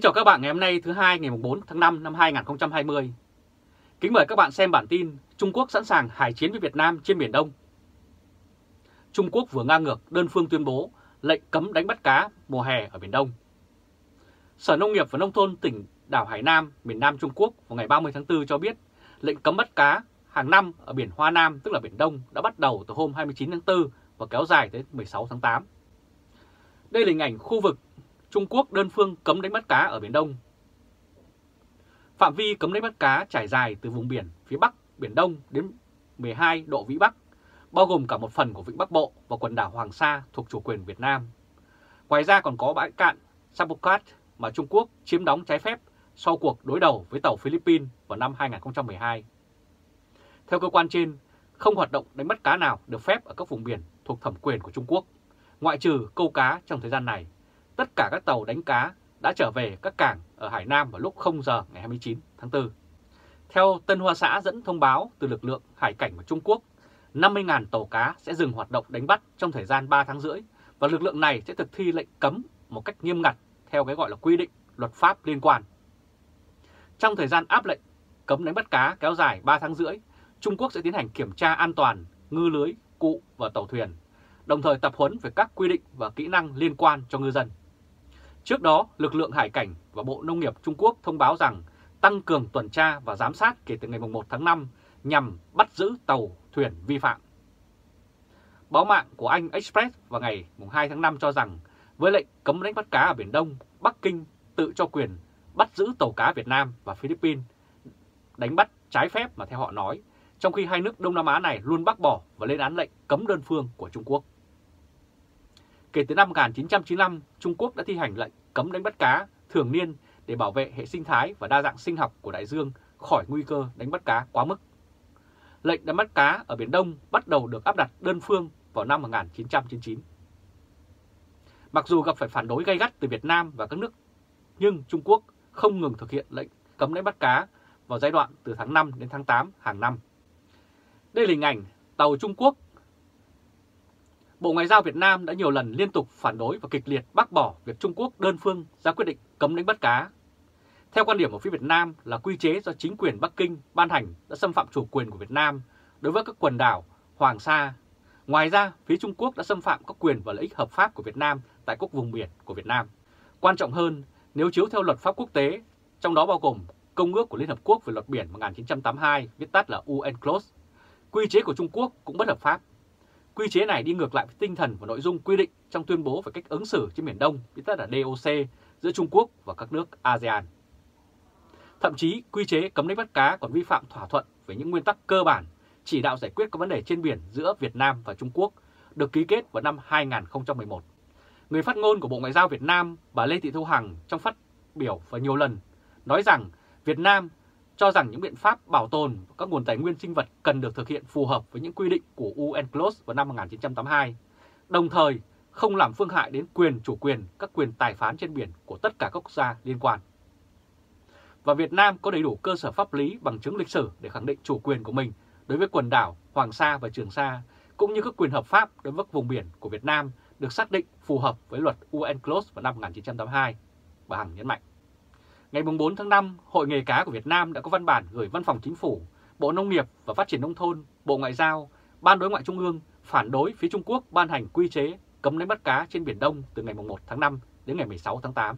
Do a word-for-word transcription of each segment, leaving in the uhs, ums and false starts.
Kính chào các bạn ngày hôm nay thứ hai ngày bốn tháng năm năm hai nghìn không trăm hai mươi. Kính mời các bạn xem bản tin Trung Quốc sẵn sàng hải chiến với Việt Nam trên Biển Đông. Trung Quốc vừa ngang ngược đơn phương tuyên bố lệnh cấm đánh bắt cá mùa hè ở Biển Đông. Sở Nông nghiệp và Nông thôn tỉnh đảo Hải Nam, miền Nam Trung Quốc vào ngày ba mươi tháng tư cho biết lệnh cấm bắt cá hàng năm ở biển Hoa Nam, tức là Biển Đông, đã bắt đầu từ hôm hai mươi chín tháng tư và kéo dài tới mười sáu tháng tám. Đây là hình ảnh khu vực Trung Quốc đơn phương cấm đánh bắt cá ở Biển Đông. Phạm vi cấm đánh bắt cá trải dài từ vùng biển phía Bắc Biển Đông đến mười hai độ Vĩ Bắc, bao gồm cả một phần của Vịnh Bắc Bộ và quần đảo Hoàng Sa thuộc chủ quyền Việt Nam. Ngoài ra còn có bãi cạn Sapucat mà Trung Quốc chiếm đóng trái phép sau cuộc đối đầu với tàu Philippines vào năm hai nghìn không trăm mười hai. Theo cơ quan trên, không hoạt động đánh bắt cá nào được phép ở các vùng biển thuộc thẩm quyền của Trung Quốc, ngoại trừ câu cá trong thời gian này. Tất cả các tàu đánh cá đã trở về các cảng ở Hải Nam vào lúc không giờ ngày hai mươi chín tháng tư. Theo Tân Hoa Xã dẫn thông báo từ lực lượng hải cảnh của Trung Quốc, năm mươi nghìn tàu cá sẽ dừng hoạt động đánh bắt trong thời gian ba tháng rưỡi và lực lượng này sẽ thực thi lệnh cấm một cách nghiêm ngặt theo cái gọi là quy định luật pháp liên quan. Trong thời gian áp lệnh cấm đánh bắt cá kéo dài ba tháng rưỡi, Trung Quốc sẽ tiến hành kiểm tra an toàn ngư lưới, cụ và tàu thuyền, đồng thời tập huấn về các quy định và kỹ năng liên quan cho ngư dân. Trước đó, lực lượng hải cảnh và Bộ Nông nghiệp Trung Quốc thông báo rằng tăng cường tuần tra và giám sát kể từ ngày một tháng năm nhằm bắt giữ tàu thuyền vi phạm. Báo mạng của Anh Express vào ngày hai tháng năm cho rằng với lệnh cấm đánh bắt cá ở Biển Đông, Bắc Kinh tự cho quyền bắt giữ tàu cá Việt Nam và Philippines đánh bắt trái phép mà theo họ nói, trong khi hai nước Đông Nam Á này luôn bác bỏ và lên án lệnh cấm đơn phương của Trung Quốc. Kể từ năm một nghìn chín trăm chín mươi lăm, Trung Quốc đã thi hành lệnh cấm đánh bắt cá thường niên để bảo vệ hệ sinh thái và đa dạng sinh học của đại dương khỏi nguy cơ đánh bắt cá quá mức. Lệnh đánh bắt cá ở Biển Đông bắt đầu được áp đặt đơn phương vào năm một nghìn chín trăm chín mươi chín. Mặc dù gặp phải phản đối gay gắt từ Việt Nam và các nước, nhưng Trung Quốc không ngừng thực hiện lệnh cấm đánh bắt cá vào giai đoạn từ tháng năm đến tháng tám hàng năm. Đây là hình ảnh tàu Trung Quốc. Bộ Ngoại giao Việt Nam đã nhiều lần liên tục phản đối và kịch liệt bác bỏ việc Trung Quốc đơn phương ra quyết định cấm đánh bắt cá. Theo quan điểm của phía Việt Nam là quy chế do chính quyền Bắc Kinh ban hành đã xâm phạm chủ quyền của Việt Nam đối với các quần đảo Hoàng Sa. Ngoài ra, phía Trung Quốc đã xâm phạm các quyền và lợi ích hợp pháp của Việt Nam tại các vùng biển của Việt Nam. Quan trọng hơn, nếu chiếu theo luật pháp quốc tế, trong đó bao gồm Công ước của Liên Hợp Quốc về luật biển một nghìn chín trăm tám mươi hai, viết tắt là u en cờ lốt, quy chế của Trung Quốc cũng bất hợp pháp. Quy chế này đi ngược lại với tinh thần và nội dung quy định trong tuyên bố về cách ứng xử trên Biển Đông, viết tắt là đê ô xê, giữa Trung Quốc và các nước a sê an. Thậm chí, quy chế cấm đánh bắt cá còn vi phạm thỏa thuận về những nguyên tắc cơ bản chỉ đạo giải quyết các vấn đề trên biển giữa Việt Nam và Trung Quốc được ký kết vào năm hai nghìn không trăm mười một. Người phát ngôn của Bộ Ngoại giao Việt Nam, bà Lê Thị Thu Hằng trong phát biểu và nhiều lần nói rằng Việt Nam cho rằng những biện pháp bảo tồn các nguồn tài nguyên sinh vật cần được thực hiện phù hợp với những quy định của u en cờ lốt vào năm một nghìn chín trăm tám mươi hai, đồng thời không làm phương hại đến quyền chủ quyền, các quyền tài phán trên biển của tất cả các quốc gia liên quan. Và Việt Nam có đầy đủ cơ sở pháp lý bằng chứng lịch sử để khẳng định chủ quyền của mình đối với quần đảo Hoàng Sa và Trường Sa, cũng như các quyền hợp pháp đối với vùng biển của Việt Nam được xác định phù hợp với luật u en cờ lốt vào năm một nghìn chín trăm tám mươi hai, bà Hằng nhấn mạnh. Ngày bốn tháng năm, Hội Nghề cá của Việt Nam đã có văn bản gửi Văn phòng Chính phủ, Bộ Nông nghiệp và Phát triển Nông thôn, Bộ Ngoại giao, Ban Đối ngoại Trung ương phản đối phía Trung Quốc ban hành quy chế cấm đánh bắt cá trên Biển Đông từ ngày một tháng năm đến ngày mười sáu tháng tám.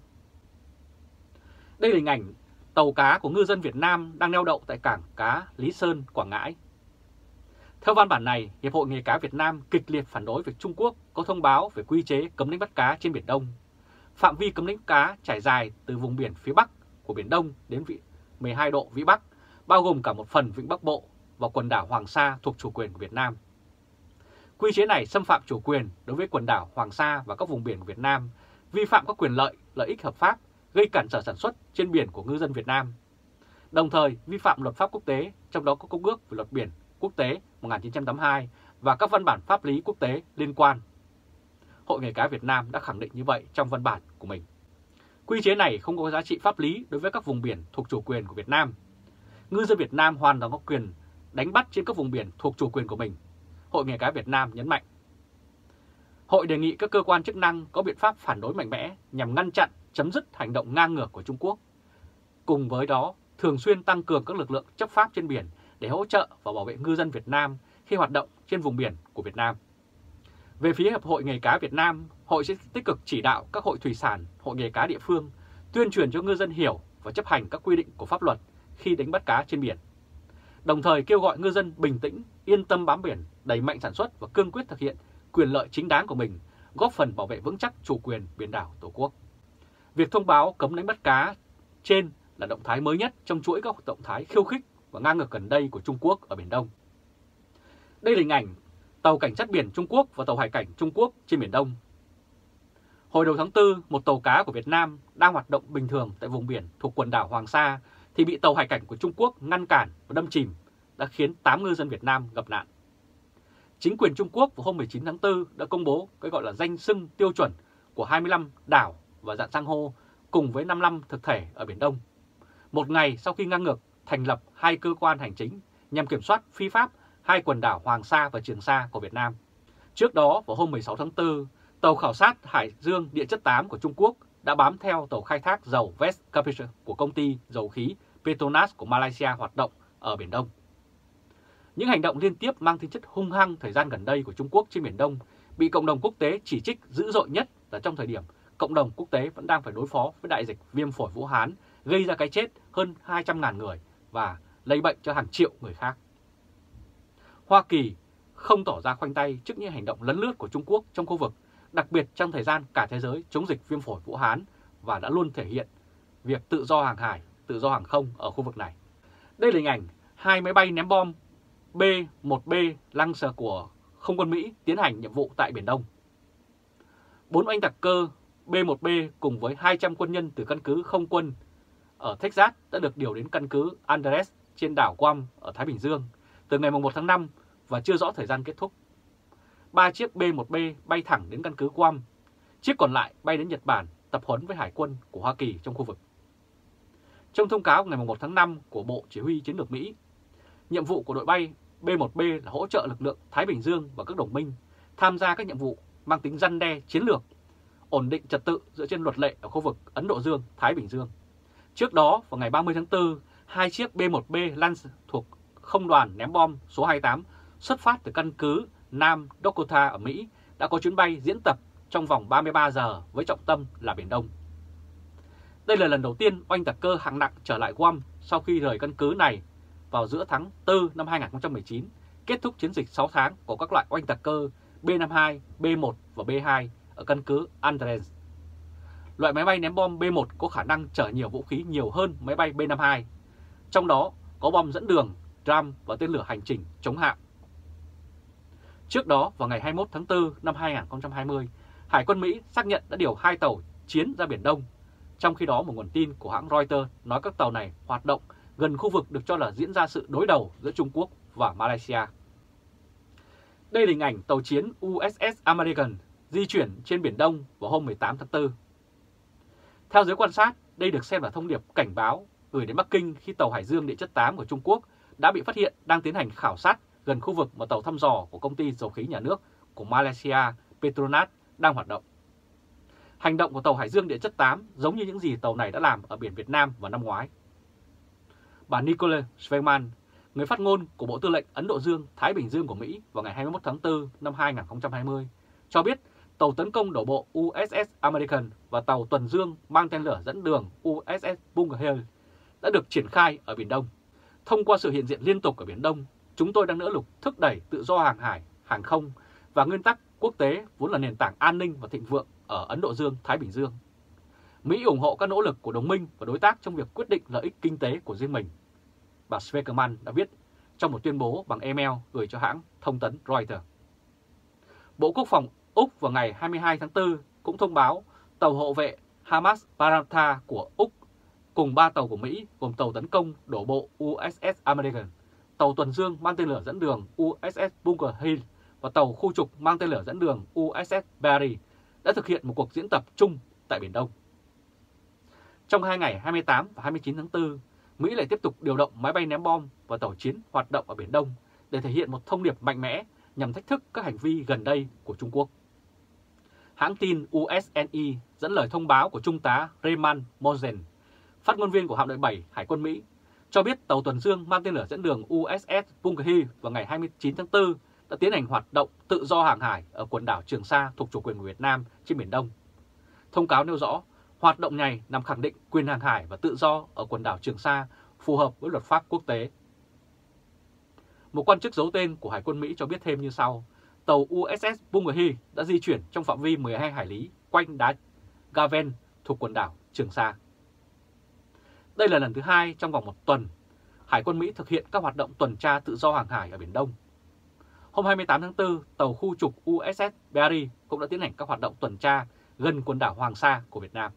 Đây là hình ảnh tàu cá của ngư dân Việt Nam đang neo đậu tại cảng cá Lý Sơn, Quảng Ngãi. Theo văn bản này, Hiệp hội Nghề cá Việt Nam kịch liệt phản đối việc Trung Quốc có thông báo về quy chế cấm đánh bắt cá trên Biển Đông. Phạm vi cấm đánh cá trải dài từ vùng biển phía Bắc của Biển Đông đến mười hai độ Vĩ Bắc, bao gồm cả một phần Vịnh Bắc Bộ và quần đảo Hoàng Sa thuộc chủ quyền của Việt Nam. Quy chế này xâm phạm chủ quyền đối với quần đảo Hoàng Sa và các vùng biển của Việt Nam, vi phạm các quyền lợi, lợi ích hợp pháp, gây cản trở sản xuất trên biển của ngư dân Việt Nam. Đồng thời vi phạm luật pháp quốc tế, trong đó có Công ước về luật biển quốc tế một nghìn chín trăm tám mươi hai và các văn bản pháp lý quốc tế liên quan. Hội Nghề cá Việt Nam đã khẳng định như vậy trong văn bản của mình. Quy chế này không có giá trị pháp lý đối với các vùng biển thuộc chủ quyền của Việt Nam. Ngư dân Việt Nam hoàn toàn có quyền đánh bắt trên các vùng biển thuộc chủ quyền của mình, Hội Nghề cá Việt Nam nhấn mạnh. Hội đề nghị các cơ quan chức năng có biện pháp phản đối mạnh mẽ nhằm ngăn chặn chấm dứt hành động ngang ngược của Trung Quốc. Cùng với đó, thường xuyên tăng cường các lực lượng chấp pháp trên biển để hỗ trợ và bảo vệ ngư dân Việt Nam khi hoạt động trên vùng biển của Việt Nam. Về phía Hiệp hội Nghề cá Việt Nam, hội sẽ tích cực chỉ đạo các hội thủy sản, hội nghề cá địa phương tuyên truyền cho ngư dân hiểu và chấp hành các quy định của pháp luật khi đánh bắt cá trên biển. Đồng thời kêu gọi ngư dân bình tĩnh, yên tâm bám biển, đẩy mạnh sản xuất và cương quyết thực hiện quyền lợi chính đáng của mình, góp phần bảo vệ vững chắc chủ quyền biển đảo Tổ quốc. Việc thông báo cấm đánh bắt cá trên là động thái mới nhất trong chuỗi các động thái khiêu khích và ngang ngược gần đây của Trung Quốc ở Biển Đông. Đây là hình ảnh tàu cảnh sát biển Trung Quốc và tàu hải cảnh Trung Quốc trên Biển Đông. Hồi đầu tháng tư, một tàu cá của Việt Nam đang hoạt động bình thường tại vùng biển thuộc quần đảo Hoàng Sa thì bị tàu hải cảnh của Trung Quốc ngăn cản và đâm chìm, đã khiến tám ngư dân Việt Nam gặp nạn. Chính quyền Trung Quốc vào hôm mười chín tháng tư đã công bố cái gọi là danh xưng tiêu chuẩn của hai mươi lăm đảo và dạng san hô cùng với năm mươi lăm thực thể ở Biển Đông. Một ngày sau khi ngang ngược thành lập hai cơ quan hành chính nhằm kiểm soát phi pháp hai quần đảo Hoàng Sa và Trường Sa của Việt Nam. Trước đó, vào hôm mười sáu tháng tư, tàu khảo sát Hải dương địa chất tám của Trung Quốc đã bám theo tàu khai thác dầu West Capital của công ty dầu khí Petronas của Malaysia hoạt động ở Biển Đông. Những hành động liên tiếp mang tính chất hung hăng thời gian gần đây của Trung Quốc trên Biển Đông bị cộng đồng quốc tế chỉ trích dữ dội nhất là trong thời điểm cộng đồng quốc tế vẫn đang phải đối phó với đại dịch viêm phổi Vũ Hán gây ra cái chết hơn hai trăm nghìn người và lây bệnh cho hàng triệu người khác. Hoa Kỳ không tỏ ra khoanh tay trước những hành động lấn lướt của Trung Quốc trong khu vực, đặc biệt trong thời gian cả thế giới chống dịch viêm phổi Vũ Hán, và đã luôn thể hiện việc tự do hàng hải, tự do hàng không ở khu vực này. Đây là hình ảnh hai máy bay ném bom B một B Lancer của không quân Mỹ tiến hành nhiệm vụ tại Biển Đông. Bốn oanh tạc cơ B một B cùng với hai trăm quân nhân từ căn cứ không quân ở Texas đã được điều đến căn cứ Andrews trên đảo Guam ở Thái Bình Dương từ ngày một tháng năm và chưa rõ thời gian kết thúc. Ba chiếc B một B bay thẳng đến căn cứ Guam, chiếc còn lại bay đến Nhật Bản tập huấn với Hải quân của Hoa Kỳ trong khu vực. Trong thông cáo ngày một tháng năm của Bộ Chỉ huy Chiến lược Mỹ, nhiệm vụ của đội bay B một B là hỗ trợ lực lượng Thái Bình Dương và các đồng minh tham gia các nhiệm vụ mang tính răn đe chiến lược, ổn định trật tự dựa trên luật lệ ở khu vực Ấn Độ Dương, Thái Bình Dương. Trước đó, vào ngày ba mươi tháng tư, hai chiếc B một B Lance thuộc không đoàn ném bom số hai mươi tám xuất phát từ căn cứ Nam Dakota ở Mỹ đã có chuyến bay diễn tập trong vòng ba mươi ba giờ với trọng tâm là Biển Đông. Đây là lần đầu tiên oanh tạc cơ hạng nặng trở lại Guam sau khi rời căn cứ này vào giữa tháng tư năm hai nghìn không trăm mười chín, kết thúc chiến dịch sáu tháng của các loại oanh tạc cơ B năm mươi hai, B một và B hai ở căn cứ Andrews. Loại máy bay ném bom B một có khả năng chở nhiều vũ khí nhiều hơn máy bay B năm mươi hai, trong đó có bom dẫn đường, ram và tên lửa hành trình chống hạm. Trước đó, vào ngày hai mươi mốt tháng tư năm hai nghìn không trăm hai mươi, Hải quân Mỹ xác nhận đã điều hai tàu chiến ra Biển Đông. Trong khi đó, một nguồn tin của hãng Reuters nói các tàu này hoạt động gần khu vực được cho là diễn ra sự đối đầu giữa Trung Quốc và Malaysia. Đây là hình ảnh tàu chiến u ét ét American di chuyển trên Biển Đông vào hôm mười tám tháng tư. Theo giới quan sát, đây được xem là thông điệp cảnh báo gửi đến Bắc Kinh khi tàu Hải dương địa chất tám của Trung Quốc đã bị phát hiện đang tiến hành khảo sát gần khu vực mà tàu thăm dò của công ty dầu khí nhà nước của Malaysia Petronas đang hoạt động. Hành động của tàu Hải dương địa chất tám giống như những gì tàu này đã làm ở biển Việt Nam vào năm ngoái. Bà Nicole Sherman, người phát ngôn của Bộ Tư lệnh Ấn Độ Dương Thái Bình Dương của Mỹ vào ngày hai mươi mốt tháng tư năm hai nghìn không trăm hai mươi, cho biết tàu tấn công đổ bộ u ét ét American và tàu tuần dương mang tên lửa dẫn đường u ét ét Bunker Hill đã được triển khai ở Biển Đông. Thông qua sự hiện diện liên tục ở Biển Đông, chúng tôi đang nỗ lực thúc đẩy tự do hàng hải, hàng không và nguyên tắc quốc tế vốn là nền tảng an ninh và thịnh vượng ở Ấn Độ Dương, Thái Bình Dương. Mỹ ủng hộ các nỗ lực của đồng minh và đối tác trong việc quyết định lợi ích kinh tế của riêng mình, bà Sherman đã viết trong một tuyên bố bằng email gửi cho hãng thông tấn Reuters. Bộ Quốc phòng Úc vào ngày hai mươi hai tháng tư cũng thông báo tàu hộ vệ Hamas Paratha của Úc cùng ba tàu của Mỹ gồm tàu tấn công đổ bộ u ét ét American, tàu tuần dương mang tên lửa dẫn đường u ét ét Bunker Hill và tàu khu trục mang tên lửa dẫn đường u ét ét Barry đã thực hiện một cuộc diễn tập chung tại Biển Đông. Trong hai ngày hai mươi tám và hai mươi chín tháng tư, Mỹ lại tiếp tục điều động máy bay ném bom và tàu chiến hoạt động ở Biển Đông để thể hiện một thông điệp mạnh mẽ nhằm thách thức các hành vi gần đây của Trung Quốc. Hãng tin u ét en i dẫn lời thông báo của Trung tá Raymond Mosen, phát ngôn viên của hạm đội bảy Hải quân Mỹ, cho biết tàu tuần dương mang tên lửa dẫn đường u ét ét Punggye vào ngày hai mươi chín tháng tư đã tiến hành hoạt động tự do hàng hải ở quần đảo Trường Sa thuộc chủ quyền của Việt Nam trên Biển Đông. Thông cáo nêu rõ, hoạt động này nhằm khẳng định quyền hàng hải và tự do ở quần đảo Trường Sa phù hợp với luật pháp quốc tế. Một quan chức giấu tên của Hải quân Mỹ cho biết thêm như sau: tàu u ét ét Punggye đã di chuyển trong phạm vi mười hai hải lý quanh đá Gaven thuộc quần đảo Trường Sa. Đây là lần thứ hai trong vòng một tuần, Hải quân Mỹ thực hiện các hoạt động tuần tra tự do hàng hải ở Biển Đông. Hôm hai mươi tám tháng tư, tàu khu trục u ét ét Beary cũng đã tiến hành các hoạt động tuần tra gần quần đảo Hoàng Sa của Việt Nam.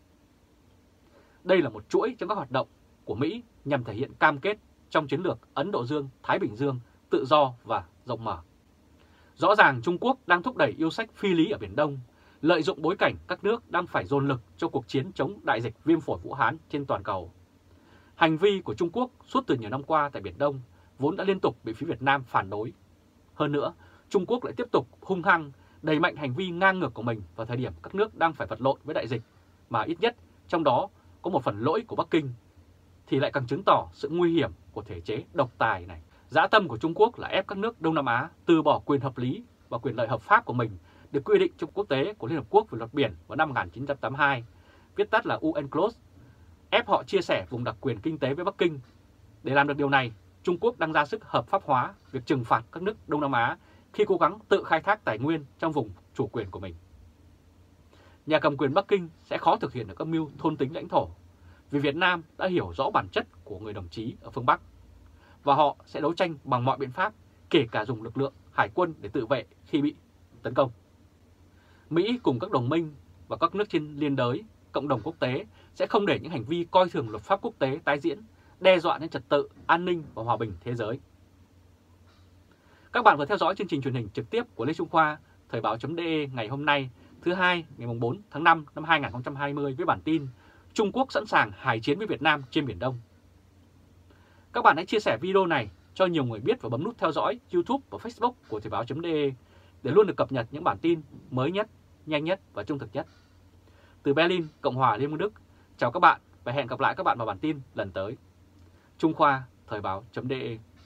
Đây là một chuỗi trong các hoạt động của Mỹ nhằm thể hiện cam kết trong chiến lược Ấn Độ Dương-Thái Bình Dương tự do và rộng mở. Rõ ràng Trung Quốc đang thúc đẩy yêu sách phi lý ở Biển Đông, lợi dụng bối cảnh các nước đang phải dồn lực cho cuộc chiến chống đại dịch viêm phổi Vũ Hán trên toàn cầu. Hành vi của Trung Quốc suốt từ nhiều năm qua tại Biển Đông vốn đã liên tục bị phía Việt Nam phản đối. Hơn nữa, Trung Quốc lại tiếp tục hung hăng đẩy mạnh hành vi ngang ngược của mình vào thời điểm các nước đang phải vật lộn với đại dịch, mà ít nhất trong đó có một phần lỗi của Bắc Kinh, thì lại càng chứng tỏ sự nguy hiểm của thể chế độc tài này. Dã tâm của Trung Quốc là ép các nước Đông Nam Á từ bỏ quyền hợp lý và quyền lợi hợp pháp của mình được quy định trong quốc tế của Liên Hợp Quốc về luật biển vào năm một nghìn chín trăm tám mươi hai, viết tắt là u en cờ lờ o ét, ép họ chia sẻ vùng đặc quyền kinh tế với Bắc Kinh. Để làm được điều này, Trung Quốc đang ra sức hợp pháp hóa việc trừng phạt các nước Đông Nam Á khi cố gắng tự khai thác tài nguyên trong vùng chủ quyền của mình. Nhà cầm quyền Bắc Kinh sẽ khó thực hiện được âm mưu thôn tính lãnh thổ, vì Việt Nam đã hiểu rõ bản chất của người đồng chí ở phương Bắc, và họ sẽ đấu tranh bằng mọi biện pháp, kể cả dùng lực lượng hải quân để tự vệ khi bị tấn công. Mỹ cùng các đồng minh và các nước trên liên đới, cộng đồng quốc tế sẽ không để những hành vi coi thường luật pháp quốc tế tái diễn, đe dọa đến trật tự, an ninh và hòa bình thế giới. Các bạn vừa theo dõi chương trình truyền hình trực tiếp của Lê Trung Khoa, Thời báo.de ngày hôm nay, thứ hai ngày bốn tháng năm năm hai nghìn không trăm hai mươi với bản tin Trung Quốc sẵn sàng hải chiến với Việt Nam trên Biển Đông. Các bạn hãy chia sẻ video này cho nhiều người biết và bấm nút theo dõi YouTube và Facebook của Thời báo.de để luôn được cập nhật những bản tin mới nhất, nhanh nhất và trung thực nhất. Từ Berlin, Cộng hòa Liên bang Đức, chào các bạn và hẹn gặp lại các bạn vào bản tin lần tới. Trung Khoa, Thời báo.de